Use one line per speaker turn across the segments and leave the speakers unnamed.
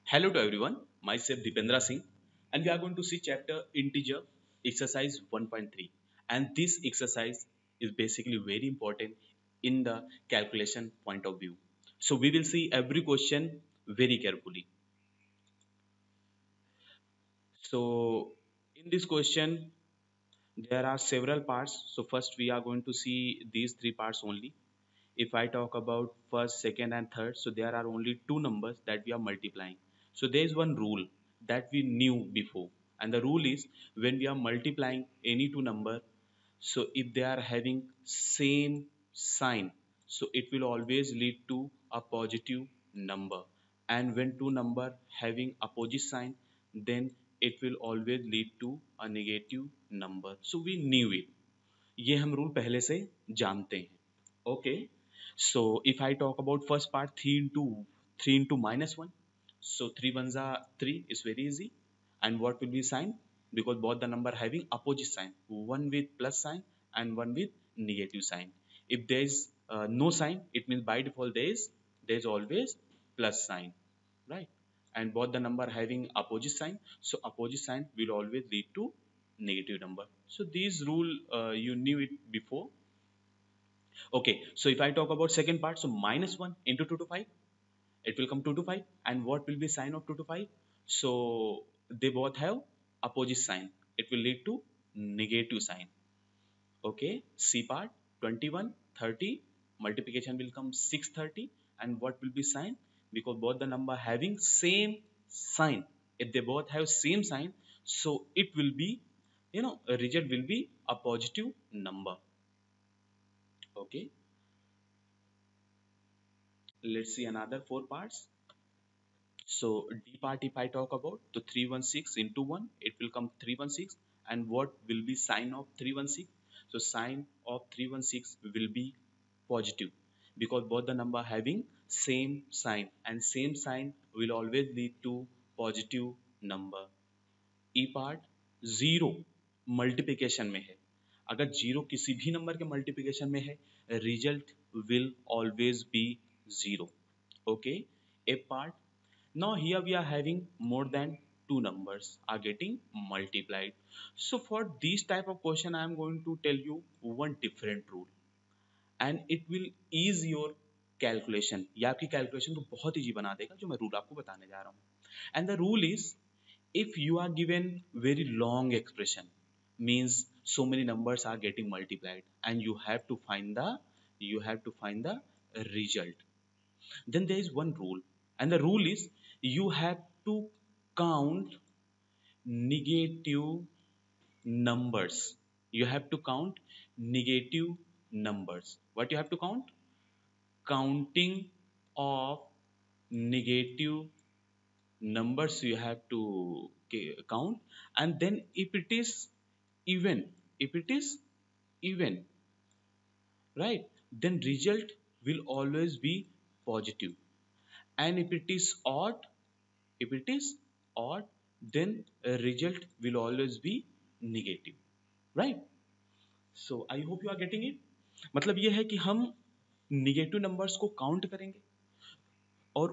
Hello to everyone, myself Dipendra Singh, and we are going to see chapter integer exercise 1.3. And this exercise is basically very important in the calculation point of view. So we will see every question very carefully. So in this question, there are several parts. So first we are going to see these three parts only. If I talk about first, second, and third, so there are only two numbers that we are multiplying. So there is one rule that we knew before, and the rule is when we are multiplying any two number, so if they are having same sign, so it will always lead to a positive number. And when two number having opposite sign, then it will always lead to a negative number. So we knew it. ये हम rule पहले से जानते हैं. Okay, so if I talk about first part, 3 into minus 1, so 3 ones are 3 is very easy. And what will be sign? Because both the number having opposite sign, one with plus sign and one with negative sign. If there is no sign, it means by default there is always plus sign, right? And both the number having opposite sign, so opposite sign will always lead to negative number. So these rule you knew it before. Okay, so if I talk about second part, so minus 1 into 2 to 5, it will come 2 to 5. And what will be sign of 2 to 5? So they both have opposite sign. It will lead to negative sign. Okay, C part, 21, 30, multiplication will come 630. And what will be sign? Because both the number having same sign. If they both have same sign, so it will be, a result will be a positive number. Okay, let's see another four parts. So D part, if I talk about the 316 into 1, it will come 316. And what will be sign of 316? So sign of 316 will be positive because both the number having same sign, and same sign will always lead to positive number. E part, zero multiplication में है. अगर zero किसी भी number के multiplication में है, result will always be zero. Okay, a part. Now here we are having more than two numbers are getting multiplied. So for this type of question I am going to tell you one different rule, and it will ease your calculation. ये आपकी calculation को बहुत easy बना देगा जो मैं rule आपको बताने जा रहा हूँ. And the rule is, if you are given very long expression, means so many numbers are getting multiplied and you have to find the result, then there is one rule. And the rule is, you have to count negative numbers. You have to count negative numbers. What you have to count? Counting of negative numbers you have to count. And then if it is even, if it is even, right, then result will always be positive. And if it is odd, if it is odd, then a result will always be negative, right? So I hope you are getting it. मतलब ये है कि हम negative numbers को count करेंगे, और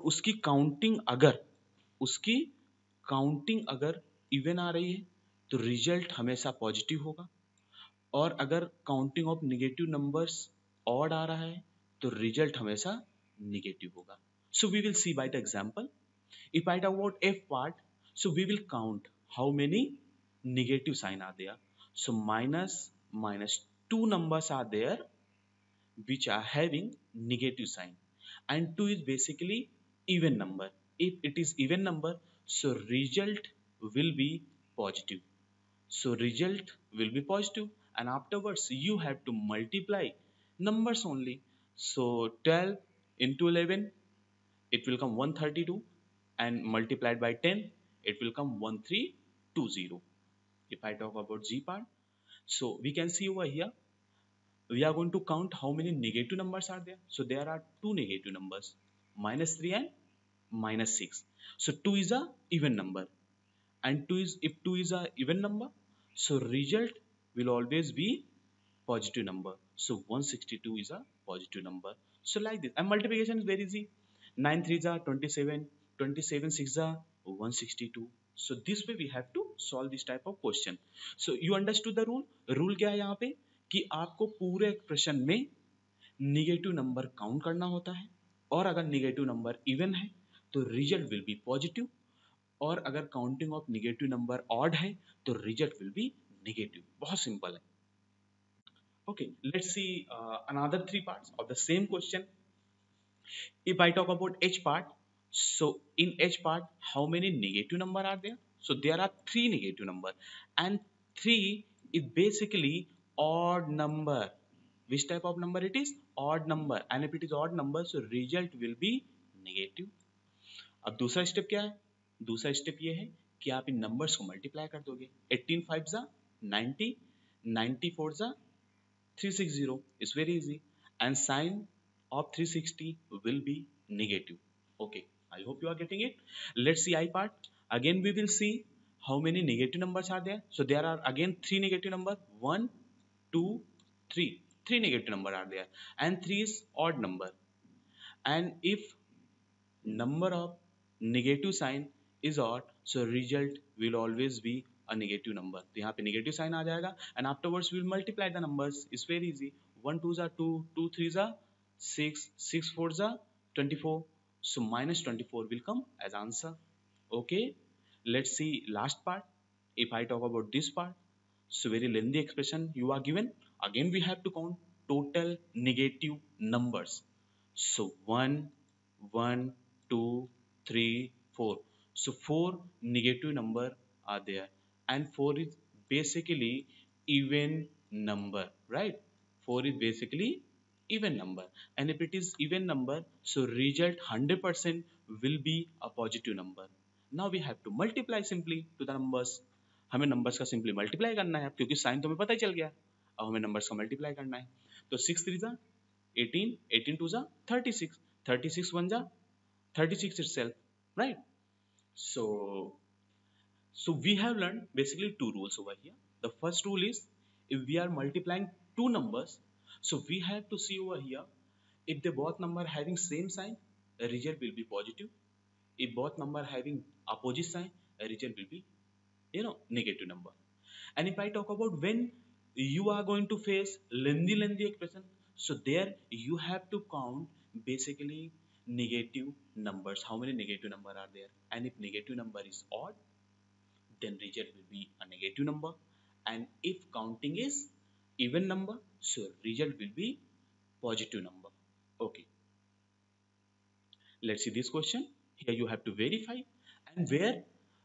उसकी counting अगर इवन आ रही है तो रिजल्ट हमेशा पॉजिटिव होगा. और अगर counting of negative numbers odd आ रहा है तो रिजल्ट हमेशा निगेटिव होगा. So we will see by the example. If I talk about F part, so we will count how many negative sign are there. So minus two numbers are there which are having negative sign, and 2 is basically even number. If it is even number, so result will be positive. So result will be positive, and afterwards you have to multiply numbers only. So 12 into 11, it will come 132, and multiplied by 10 it will come 1320. If I talk about G part, so we can see over here we are going to count how many negative numbers are there. So there are two negative numbers, minus 3 and minus 6. So 2 is a even number, and 2 is, if 2 is a even number, so result will always be positive number. So 162 is a positive number. So like this, and multiplication is very easy. 9 3s are 27, 27 6 are 162. So this way we have to solve this type of question. So you understood the rule. Rule क्या है यहाँ पे कि आपको पूरे expression में negative number count करना होता है, और अगर निगेटिव नंबर इवन है तो रिजल्ट विल बी पॉजिटिव, और अगर counting of negative number odd है तो रिजल्ट विल बी नेगेटिव. बहुत सिंपल है. Okay, let's see another three parts of the same question. If I talk about H part, so in H part, how many negative number are there? So there are three negative number, and three is basically odd number. Which type of number it is? Odd number. And if it is odd number, so result will be negative. अब दूसरा step क्या है? दूसरा step ये है कि आप इन numbers को मल्टीप्लाई कर दोगे. 18 5 जा 90, 94 जा 360 is very easy, and sign of 360 will be negative. Okay, I hope you are getting it. Let's see I part. Again we will see how many negative numbers are there. So there are again three negative number, 1 2 3. Three negative number are there, and 3 is odd number. And if number of negative sign is odd, so result will always be a negative number. तो यहाँ पे negative sign आ जाएगा, and afterwards we will multiply the numbers. It's very easy. 1 2 are 2, 2 3 are 6, 6 4 are 24. So minus 24 will come as answer. Okay, let's see last part. If I talk about this part, so very lengthy expression you are given. Again we have to count total negative numbers. So 1 1 2 3 4. So 4 negative number are there, and 4 is basically even number, right? 4 is basically even number, and if it is even number, so result 100% will be a positive number. Now we have to multiply simply to the numbers. हमें numbers का simply multiply करना है, क्योंकि sign तो हमें पता ही चल गया. अब हमें नंबर्स का मल्टीप्लाई करना है. तो 6 3 जा 18, 18 2 जा 36, 36 1 जा 36 itself, right? So we have learned basically two rules over here. The first rule is, if we are multiplying two numbers, so we have to see over here, if the both number having same sign, the result will be positive. If both number having opposite sign, the result will be negative number. And if I talk about when you are going to face lengthy expression, so there you have to count basically negative numbers. How many negative number are there? And if negative number is odd, then result will be a negative number. And if counting is even number, so result will be positive number. Okay, let's see this question. Here you have to verify, and where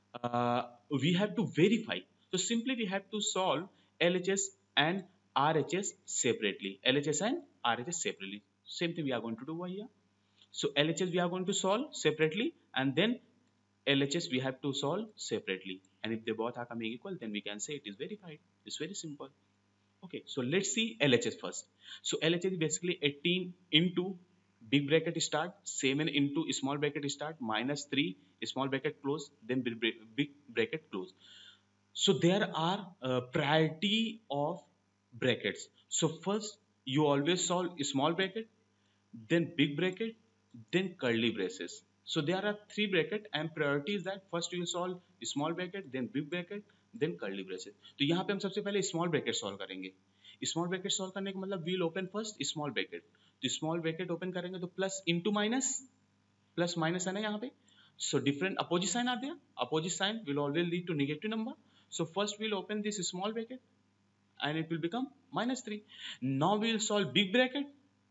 we have to verify. So simply we have to solve LHS and RHS separately. LHS and RHS separately. Same thing we are going to do over here. So LHS we are going to solve separately, and then LHS we have to solve separately. And if they both are coming equal, then we can say it is verified. It's very simple. Okay, so let's see LHS first. So LHS is basically 18 into big bracket start, 7 into small bracket start, minus 3 small bracket close, then big bracket close. So there are priority of brackets. So first you always solve small bracket, then big bracket, then curly braces. So there are three bracket, and priority is that first you will solve small bracket, then big bracket, then curly braces. तो यहाँ पे हम सबसे पहले small bracket solve करेंगे. Small bracket solve करने का मतलब we'll open first small bracket. तो small bracket open करेंगे तो plus into minus, plus minus है ना यहाँ पे. So different opposite sign are there. Opposite sign will always lead to negative number. So first we'll open this small bracket, and it will become minus 3. Now we will solve big bracket.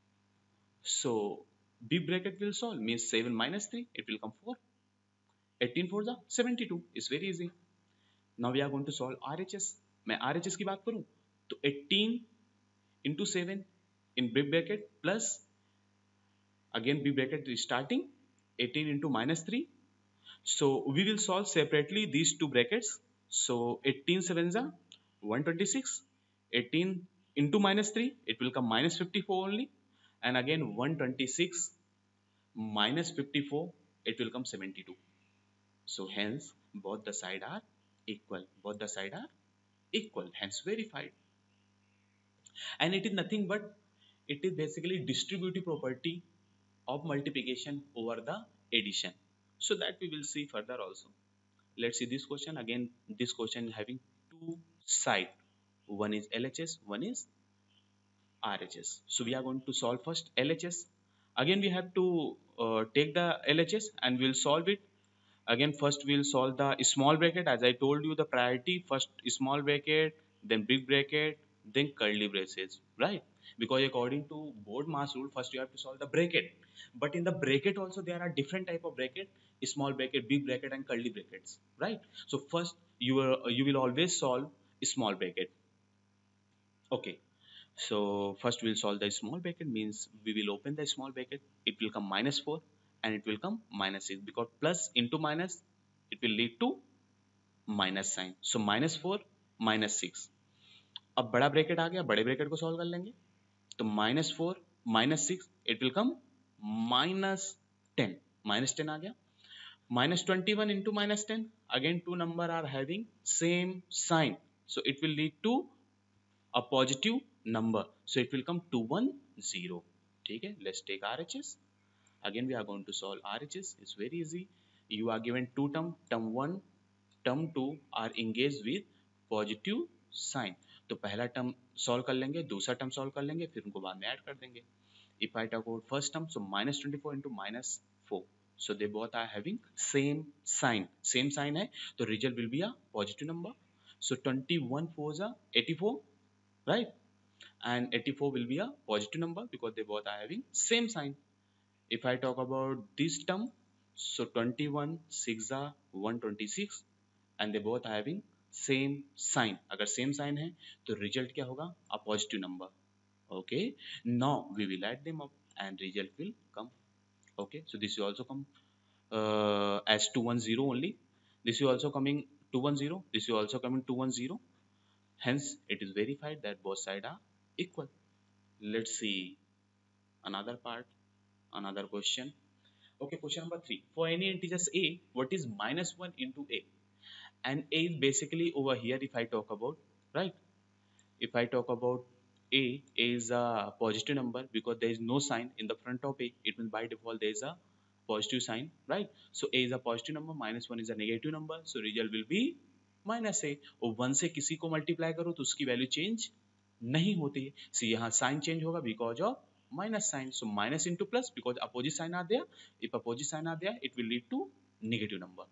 So big bracket will solve means 7 minus 3, it will come 4. 18 4 the 72. It's very easy. Now we are going to solve RHS. मैं RHS की बात करूं तो 18 into 7 in big bracket plus again big bracket is starting 18 into minus 3. So we will solve separately these two brackets. So 18 7 is 126. 18 into minus 3, it will come minus 54 only. And again 126 minus 54, it will come 72. So hence both the side are equal. Both the side are equal, hence verified. And it is nothing but it is basically distributive property of multiplication over the addition. So that we will see further also. Let's see this question again. This question having two side. One is LHS, one is RHS. So we are going to solve first LHS. Again we have to take the LHS and we'll solve it. Again first we'll solve the small bracket. As I told you, the priority first small bracket, then big bracket, then curly braces, right? Because according to board mass rule, first you have to solve the bracket. But in the bracket also there are different type of bracket: small bracket, big bracket, and curly brackets, right? So first you will always solve small bracket. Okay, so first we'll solve the small bracket, means we will open the small bracket, it will come -4 and it will come -6, because plus into minus it will lead to minus sign. So -4 -6. अब बड़ा bracket आ गया, बड़े bracket को solve कर लेंगे. तो -4 -6 it will कम -10. -10 आ गया. -21 into -10, again two number are having same sign, so it will lead to a positive number, so it will come 210. ठीक है, let's take RHS. Again we are going to solve RHS. It's very easy. You are given two term 1 term 2 are engaged with positive sign. तो पहला term solve कर लेंगे, दूसरा term solve कर लेंगे, फिर उनको बाद में ऐड कर देंगे. If I talk about first term, so -24 into -4, so they both are having same sign है, तो result will be a positive number. So 21 4s are 84, right? And 84 will be a positive number because they both are having same sign. If I talk about this term, so 21 6 are 126 and they both are having same sign. अगर same sign है तो result क्या होगा? A positive number. Okay, now we will add them up and result will come. Okay, so this will also come as 210 only. This will also coming 210. This will also coming 210. Hence, it is verified that both sides are equal. Let's see another part, another question. Okay, question number 3. For any integers a, what is -1 into a? And a is basically over here. If I talk about, right, if I talk about a is a positive number because there is no sign in the front of a. It means by default there is a positive sign, right? So a is a positive number, -1 is a negative number, so result will be -a. और 1 से किसी को multiply करो तो उसकी value change नहीं होती है. So यहाँ साइन चेंज होगा because of minus sign. So minus into plus, because opposite sign are there. If opposite sign are there, it will lead to negative number.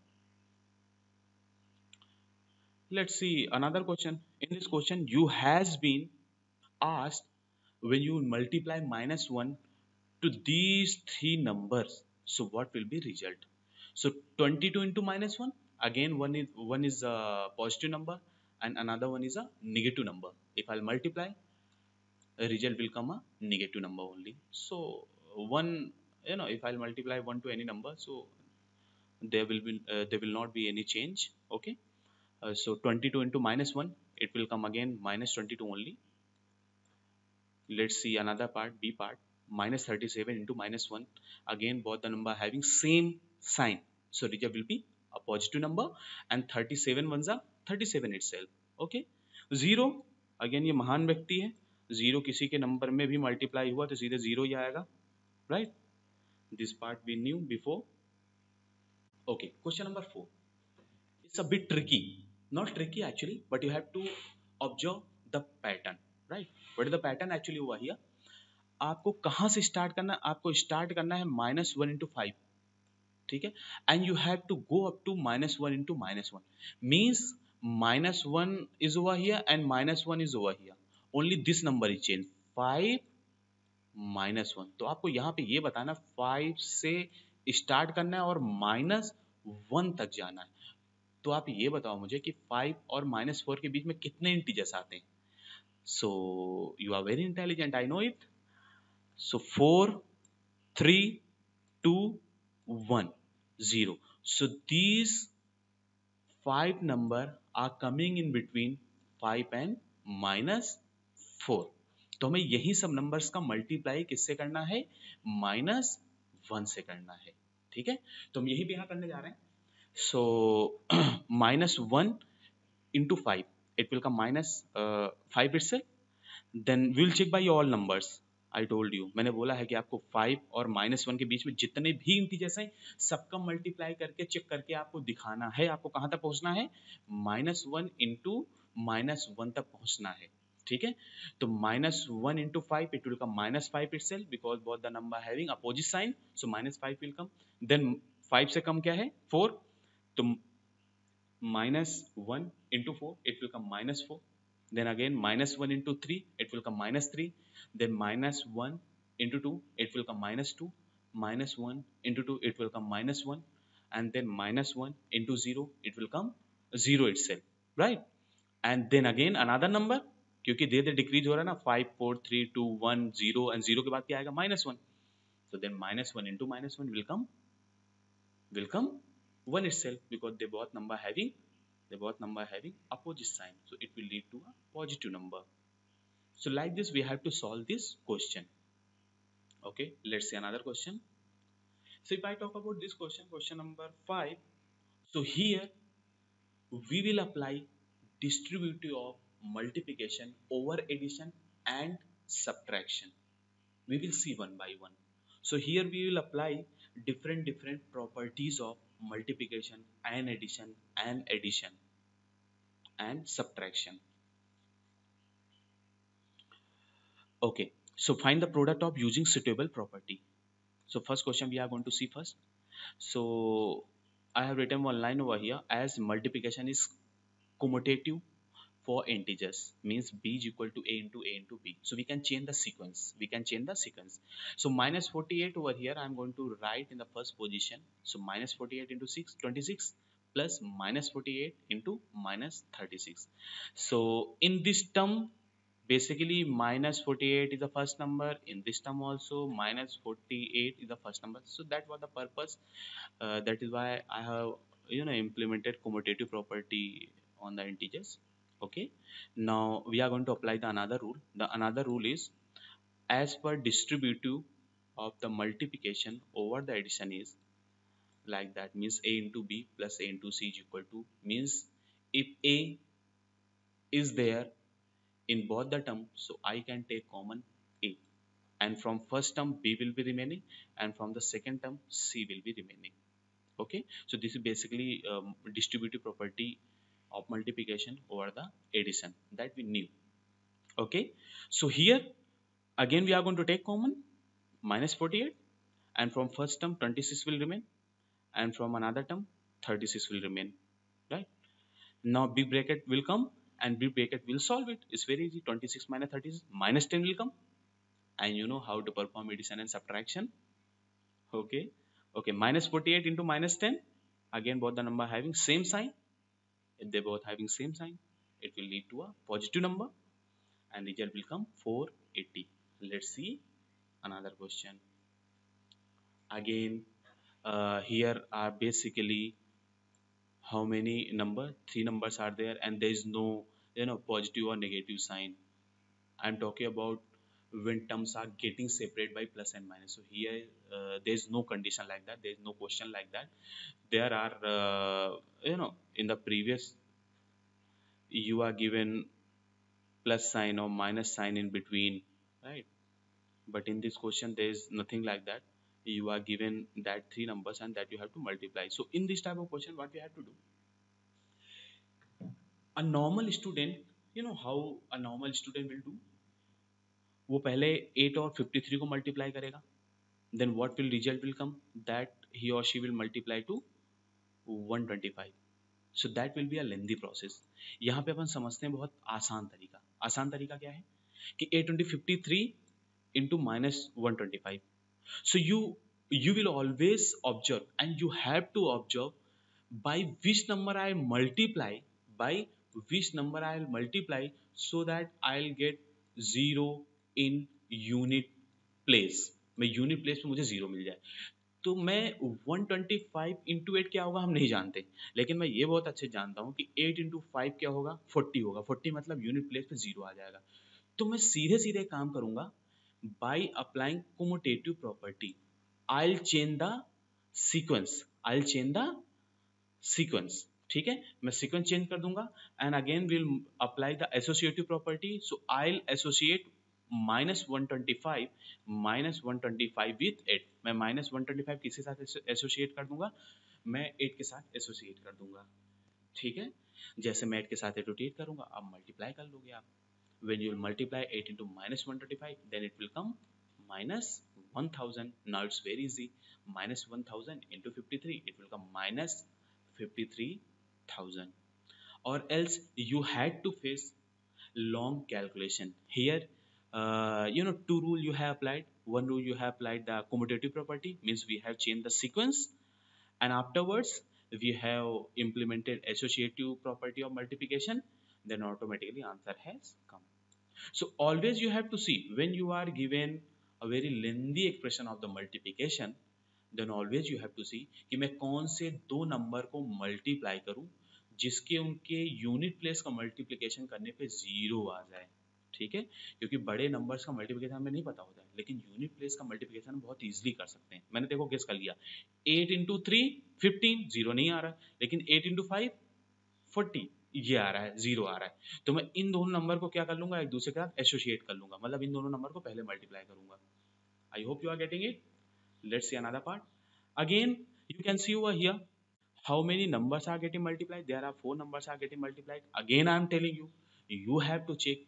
Let's see another question. In this question, you has been asked when you multiply -1 to these three numbers, so what will be result? So 22 into -1, again one is a positive number and another one is a negative number. If I'll multiply, a result will come a negative number only. So one, if I'll multiply one to any number, so there will not be any change. Okay. So 22 into -1, it will come again -22 only. Let's see another part, B part. -37 into -1. Again, both the number having same sign. So result will be a positive number, and 37 ones are 37 itself. Okay. 0, again ये महान व्यक्ति है. 0 किसी के number में भी multiply हुआ तो सीधे 0 ही आएगा, right? This part we knew before. Okay, question number 4. It's a bit tricky. Not tricky actually, but you have to observe the pattern, right? What is the pattern actually over here? आपको कहाँ से start करना है? आपको start करना है -1 into 5, ठीक है? And you have to go up to -1 into -1. Means -1 is over here and -1 is over here. Only this number is changed. 5 -1. तो आपको यहाँ पे ये बताना 5 से स्टार्ट करना है और -1 तक जाना है. तो आप ये बताओ मुझे कि 5 और -4 के बीच में कितने इंटीजर्स आते हैं? So you are very intelligent, I know it. So 4, 3, 2, 1, 0. So these 5 number are coming in between 5 and -4. तो हमें यही सब नंबर्स का मल्टीप्लाई किससे करना है? -1 से करना है. ठीक है, तो हम यही भी यहाँ करने जा रहे हैं. So -1 into 5, it will come -5 itself. Then we'll check by all numbers. I told you, मैंने बोला है कि आपको 5 और -1 के बीच में जितने भी इंटीजर्स हैं सबका मल्टीप्लाई करके चेक करके आपको दिखाना है, आपको कहाँ तक पहुँचना है, -1 इंटू -1 तक पहुँचना है, ठीक है। तो -1 into 5 it will come -5 itself because both the number having opposite sign, so -5 will come, then 5 से कम क्या है 4, तो -1 into 4 it will come -4, then again -1 into 3 it will come -3, then -1 into 2 it will come -2, -1 into 2 it will come -1, and then -1 into 0 it will come 0 itself, right? And then again another number, क्योंकि धीरे धीरे decrease हो रहा है ना, 5 4 3 2 1 0, and 0 के बाद क्या आएगा -1, so then -1 into -1 will come 1 itself because they both number having opposite sign, so it will lead to a positive number. So like this we have to solve this question. Okay, let's see another question. So if I talk about this question number 5, so here we will apply distributive of multiplication over addition and subtraction. We will see one by one. So here we will apply different properties of multiplication and addition and subtraction. Okay, so find the product of using suitable property. So first question we are going to see first. So I have written one line over here, as multiplication is commutative for integers, means b is equal to a into b, so we can change the sequence, so -48 over here I'm going to write in the first position, so -48 into 6 26 plus -48 into -36. So in this term basically -48 is the first number, in this term also -48 is the first number, so that was the purpose, that is why I have implemented commutative property on the integers. Okay, now we are going to apply the another rule. The another rule is, as per distributive of the multiplication over the addition is like that, means a into b plus a into c is equal to, means if a is there in both the term, so I can take common a, and from first term b will be remaining, and from the second term c will be remaining. Okay, so this is basically distributive property of multiplication over the addition that we knew. Okay, so here again we are going to take common -48, and from first term 26 will remain, and from another term 36 will remain, right? Now big bracket will come and big bracket will solve it. It's very easy. 26 minus 36 -10 will come, and you know how to perform addition and subtraction. Okay, okay, -48 into -10, again both the number having same sign. If they both having same sign, it will lead to a positive number, and result will come 480. Let's see another question. Again, here are basically how many number? 3 numbers are there, and there is no positive or negative sign. I'm talking about when terms are getting separated by plus and minus. So here there is no condition like that. There is no question like that. There are in the previous you are given plus sign or minus sign in between, right? But in this question there is nothing like that. You are given that 3 numbers and that you have to multiply. So in this type of question what we have to do, a normal student, you know how a normal student will do, वो पहले 8 और 53 को multiply करेगा, then what will result will come, that he or she will multiply to 125. So that will be a lengthy process. यहाँ पे अपन समझते हैं बहुत आसान तरीका. आसान तरीका क्या है कि 8 into 53 into -125. So you will always observe, and you have to observe by which number I multiply, so that I'll get 0 in unit place. मैं यूनिट प्लेस पे मुझे 0 मिल जाए. तो मैं 125 इंटू 8 क्या होगा हम नहीं जानते, लेकिन मैं ये बहुत अच्छे जानता हूँ कि 8 इंटू 5 क्या होगा 40 होगा. 40 मतलब यूनिट प्लेस पे 0 आ जाएगा. तो मैं सीधे सीधे काम करूंगा by applying commutative property. I'll change the sequence. ठीक है, मैं सीक्वेंस चेंज कर दूंगा, and again will apply the associative property. So I'll associate -125 with 8, मैं -125 किसके साथ एसोसिएट कर दूंगा, मैं 8 के साथ एसोसिएट कर दूंगा, ठीक है। जैसे मैं 8 के साथ एसोसिएट करूंगा, अब मल्टीप्लाई कर लोगे आप। when you will multiply 8 into -125, then it will come -1000. Now it's very easy. -1000 into 53, it will come -53,000. Or else you had to face long calculation here. Two rule you have applied. One rule you have applied the commutative property, means we have changed the sequence, and afterwards we have implemented associative property of multiplication, then automatically answer has come. So always you have to see, when you are given a very lengthy expression of the multiplication, then always you have to see कि मैं कौन से दो number को multiply करूं जिसके उनके unit place का मल्टीप्लिकेशन करने पे जीरो आ जाए, ठीक है। क्योंकि बड़े नंबर्स का मल्टीप्लिकेशन हमें नहीं पता होता है, लेकिन यूनिट प्लेस का मल्टीप्लिकेशन बहुत इजीली कर सकते हैं। मैंने देखो गेस कर लिया, 8 इंटू 3 15, जीरो नहीं आ रहा, लेकिन 8 इंटू 5 40, ये आ रहा है, जीरो आ रहा है। तो मैं इन दोनों नंबर को क्या कर लूंगा, एक दूसरे के साथ एसोसिएट कर लूंगा, मतलब इन दोनों नंबर को पहले मल्टीप्लाई करूंगा। I hope you are getting it. Let's see another part. Again, you can see over here how many numbers are getting multiplied. There are 4 numbers are getting multiplied. Again, I am telling you, you have to check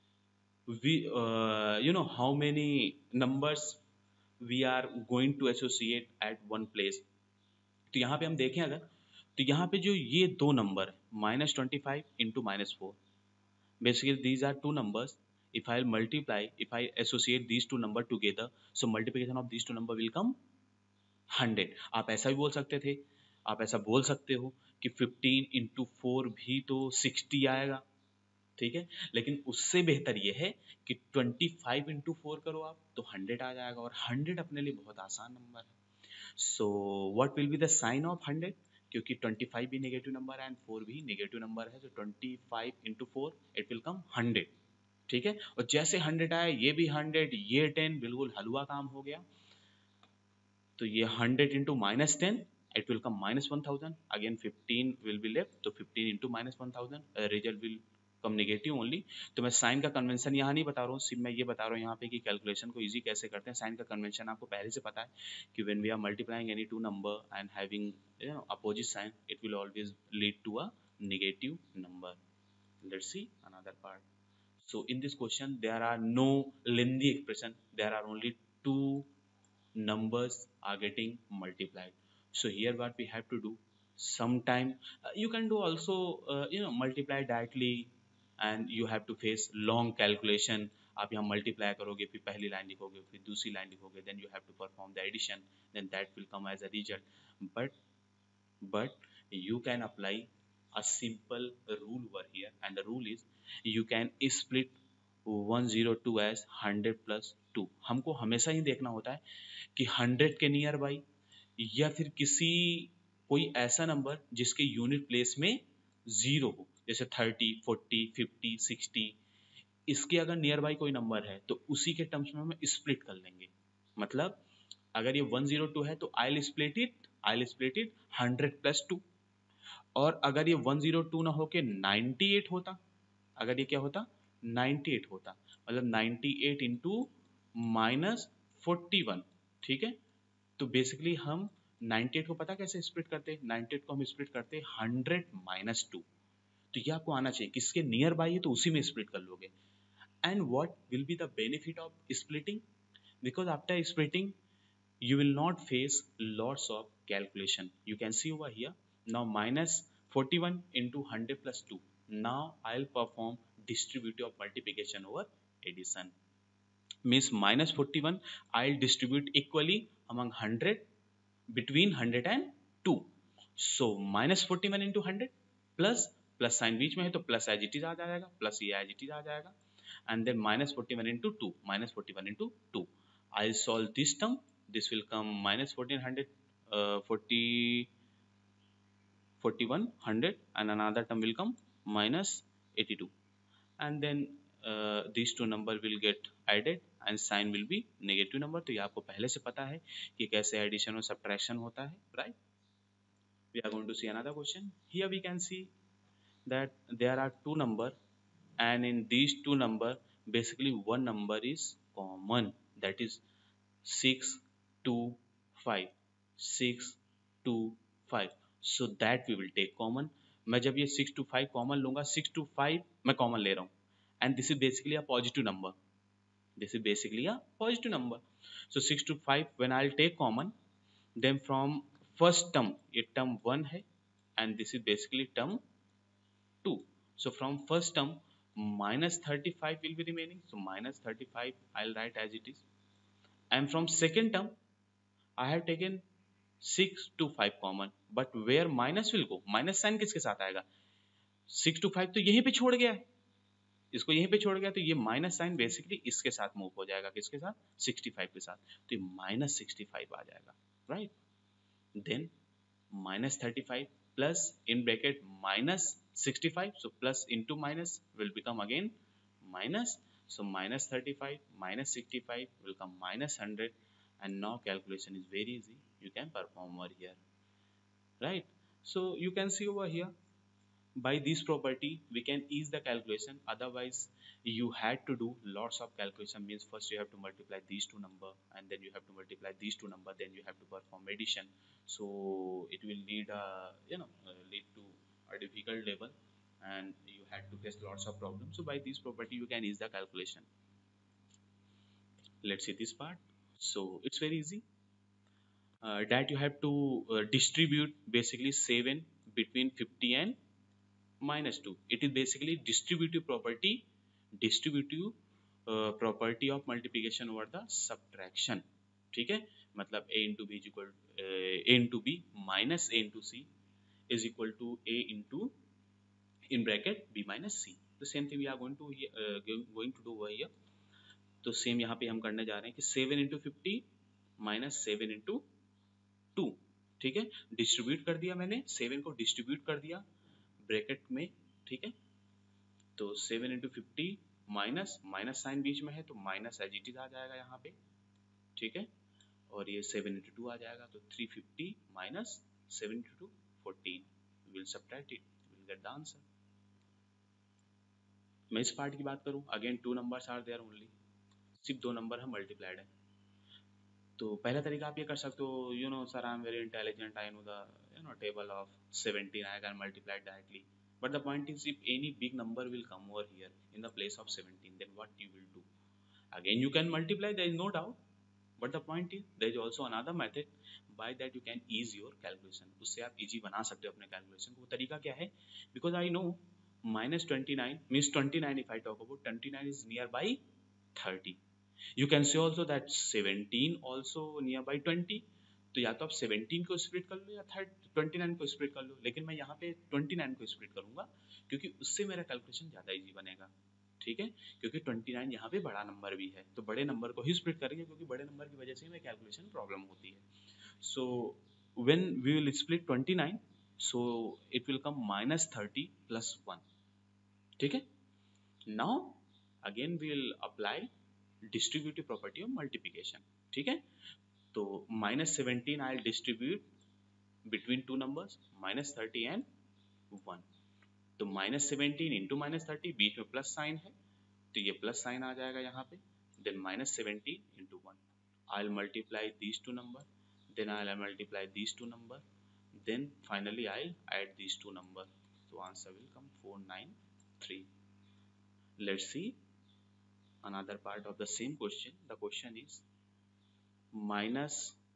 how many numbers we are going to associate at one place. तो यहाँ पे हम देखें अगर, तो यहाँ पे जो ये दो number -25 into -4, basically these are two numbers. If I multiply, if I associate these two number together, so multiplication of these two number will come 100। आप ऐसा भी बोल सकते थे, आप ऐसा बोल सकते हो कि 15 इंटू 4 भी तो 60 आएगा, ठीक है। लेकिन उससे बेहतर ये है कि 25 इंटू 4 करो आप, तो 100 आ जाएगा, और 100 अपने लिए बहुत आसान नंबर है। So what will be the sign of 100, क्योंकि 25 भी नेगेटिव नंबर है एंड 4 भी नेगेटिव नंबर है, तो 25 इंटू 4 इट विल कम 100, ठीक है। और जैसे 100 आया, ये भी 100, ये 10, बिल्कुल हलवा काम हो गया। तो ये 100 into -10, it will come -1000, again 15 will be left, तो 15 into -1000, result will come negative only. तो मैं साइन का कन्वेंशन यहाँ नहीं बता रहा हूँ, सिर्फ मैं ये बता रहा हूँ यहाँ पे कि कैलकुलेशन को इजी कैसे करते हैं। साइन का कन्वेंशन आपको पहले से पता है कि when we are multiplying any two number and having opposite sign, it will always lead to a negative number. Let's see another part. So in this question there are no lengthy expression, there are only two numbers are getting multiplied. So here what we have to do, sometime you can do also multiply directly, and you have to face long calculation। आप यहाँ multiply करोगे, फिर पहली line लिखोगे, फिर दूसरी line लिखोगे, then you have to perform the addition, then that will come as a result। but you can apply a simple rule over here, and the rule is you can split 102 as 100 plus 2। हमको हमेशा ही देखना होता है कि 100 के near by, या फिर किसी कोई ऐसा नंबर जिसके यूनिट प्लेस में जीरो हो, जैसे 30 40 50 60, इसके अगर नियर बाई कोई नंबर है तो उसी के टर्म्स में हम स्प्लिट कर लेंगे। मतलब अगर ये 102 है तो I will split it 100 plus 2। और अगर ये 102 ना होके 98 होता, अगर ये क्या होता 98 होता, मतलब 98 इंटू -41, ठीक है। तो बेसिकली हम 98 को पता कैसे स्प्लिट करते हैं, 98 को हम स्प्लिट करते हैं 100 माइनस 2। तो ये आपको आना चाहिए, किसके नियर बाई है तो उसी में स्प्लिट कर लोगे। And what will be the benefit of splitting, because after splitting you will not face lots of calculation। You can see over here now -41 into 100 plus 2, now I'll perform distributive of multiplication over addition, means -41 I'll distribute equally among 100, between 100 and 2। so -41 into 100 plus sign बीच में है तो plus as it is आ जाएगा, plus ये as it is आ जाएगा, and then -41 into 2, -41 into 2। I'll solve this term, this will come -1400, 4100, and another term will come -82, and then these two number will get added and sign will be negative number। तो ये आपको पहले से पता है कि कैसे एडिशन और सब्ट्रैक्शन होता है, right? We are going to see another question। Here we can see that there are two number, and in these two number basically one number is common, that is 6 2 5, 6 2 5, so that we will take common. मैं जब ये 6 to 5 common लूंगा, 6 to 5 मैं common ले रहा हूँ, and this is basically a positive number, this is basically a positive number. So 6 to 5 when I'll take common, then from first term ये term 1 है and this is basically term 2. So from first term minus 35 will be remaining, so minus 35 I'll write as it is, and from second term I have taken 6 to 5 common, but where minus will go, minus sign किसके साथ आएगा, 6 to 5 तो यहीं पे छोड़ गया है, इसको यहीं पे छोड़ गया, तो ये माइनस साइन बेसिकली इसके साथ मूव हो जाएगा, किसके साथ, 65 के साथ, तो ये माइनस 65 आ जाएगा, right. Then minus 35 plus in bracket minus 65, so plus into minus will become again minus, so minus 35 minus 65 will come minus 100, and now calculation is very easy, you can perform over here, right. So you can see over here, by this property we can ease the calculation, otherwise you had to do lots of calculation, means first you have to multiply these two number and then you have to multiply these two number, then you have to perform addition, so it will lead lead to a difficult level and you had to face lots of problems. So by this property you can ease the calculation. Let's see this part. So it's very easy, that you have to distribute basically 7 between 50 and minus 2. It is basically distributive property of multiplication over the subtraction. ठीक है, मतलब a into b is equal a into b minus a into c is equal to a into in bracket b minus c. The same thing we are going to do over here. तो same यहाँ पे हम करने जा रहे हैं कि 7 into 50 minus 7 into 2, ठीक है, डिस्ट्रीब्यूट कर दिया मैंने, 7 को डिस्ट्रीब्यूट कर दिया ब्रैकेट में, ठीक है, तो 7 into 50 माइनस माइनस साइन बीच में है तो माइनस एज इट इज आ जाएगा यहाँ पे, ठीक है, और ये 7 into 2 आ जाएगा, तो 350 minus 7 into 2 14, will subtract it, will get the answer. मैं इस पार्ट की बात करूँ, again two numbers are there only, सिर्फ दो नंबर है मल्टीप्लाइड है. तो पहला तरीका आप ये कर सकते हो, you know sir I am very intelligent, I know the table of 17, I can multiply directly. But the point is, if any big number will come over here in the place of 17, then what you will do? Again, you can multiply, there is no doubt. But the point is, there is also another method by that you can ease your calculation. उससे आप easy बना सकते हो अपने calculation को. वो तरीका क्या है? Because I know minus 29 means 29. If I talk about 29 is nearby 30. You can say also that 17 also nearby 20. तो या तो आप 17 को स्प्लिट कर लो या 29 को स्प्लिट कर लो, लेकिन मैं यहाँ पे 29 को स्प्लिट करूंगा क्योंकि उससे मेरा कैलकुलेशन ज़्यादा इजी बनेगा, ठीक है, क्योंकि 29 यहाँ पे बड़ा नंबर भी है, तो बड़े नंबर को ही स्प्लिट करेंगे क्योंकि बड़े नंबर की वजह से हमें कैलकुलेशन प्रॉब्लम होती है. So when we will split 29, so it will come minus 30 plus 1, ठीक है. Now again we will apply distributive property of multiplication, ठीक है. तो minus 17 I distribute between two numbers minus 30 and 1. तो minus 17 इंटू minus 30, बीच में plus sign है तो ये प्लस साइन आ जाएगा यहाँ पे. Then minus 17 into 1, I will multiply these two number, then I will multiply these two number, then finally I will add these two number, तो answer will come 493. Let's see another part of the same question. The question is minus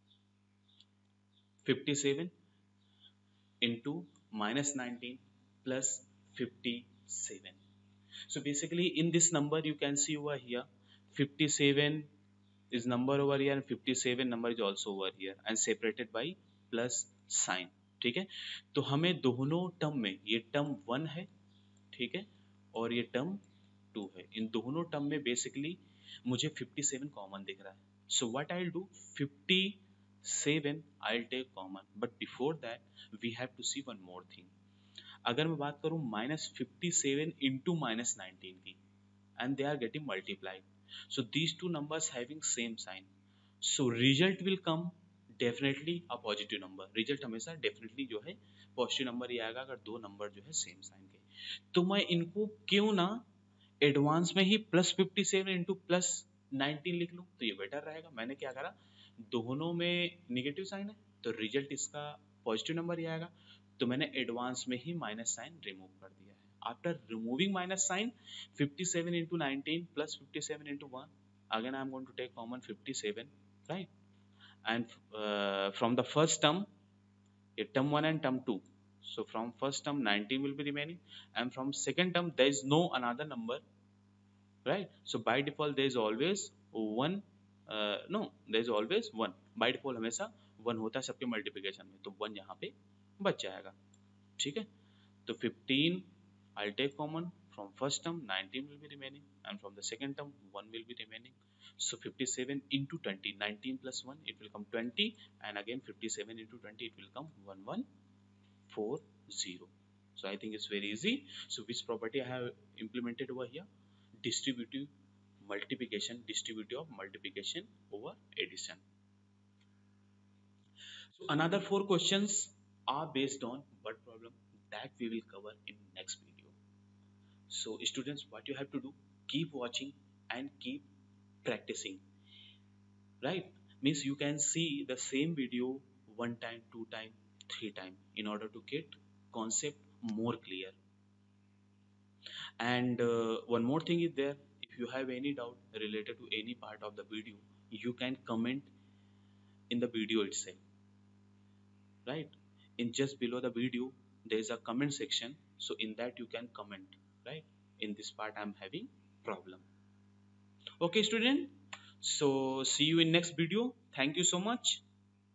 57 into minus 19 plus 57. So basically in this number you can see over here 57 is number over here and 57 number is also over here and separated by plus sign, ठीक है. तो हमें दोनों term में, ये term 1 है, ठीक है, और ये टर्म 2 है, इन दोनों टर्म में बेसिकली मुझे 57 कॉमन दिख रहा है. So what I will do, 57 I will take common, but before that we have to see one more thing. अगर मैं बात करूं minus 57 into minus 19 की, and they are getting multiplied, so these two numbers having same sign, so result will come definitely a positive number. result हमेशा definitely जो है positive number ही आएगा अगर दो नंबर जो है सेम साइन के. तो मैं इनको क्यों ना एडवांस में ही +57 इंटू +19 लिख लूँ तो ये बेटर रहेगा। मैंने क्या करा, दोनों में निगेटिव साइन है तो रिजल्ट इसका पॉजिटिव नंबर ही आएगा, तो मैंने एडवांस में ही माइनस साइन रिमूव कर दिया है। After removing minus sign, 57 into 19 plus 57 into 1, again I am going to take common 57, right? And from the first term, term 1 and term 2, so from first term 19 will be remaining, and from second term there is no another number, right? So by default there is always one, no, there is always one, by default हमेशा one होता है सबके multiplication में, तो one यहाँ पे बच जाएगा। ठीक है, तो 15 I'll take common, from first term 19 will be remaining, and from the second term 1 will be remaining. So 57 into 20, 19 plus 1, it will come 20, and again 57 into 20, it will come 1140. So I think it's very easy. So which property I have implemented over here? Distributive multiplication, distributive of multiplication over addition. So another four questions are based on what problem, that we will cover in next video. So students, what you have to do, keep watching and keep practicing, right? Means you can see the same video one time, two time, three time in order to get concept more clear. And one more thing is there, if you have any doubt related to any part of the video, you can comment in the video itself, right? In just below the video there is a comment section, so in that you can comment, right? In this part I'm having problem. Okay student, so see you in next video. Thank you so much.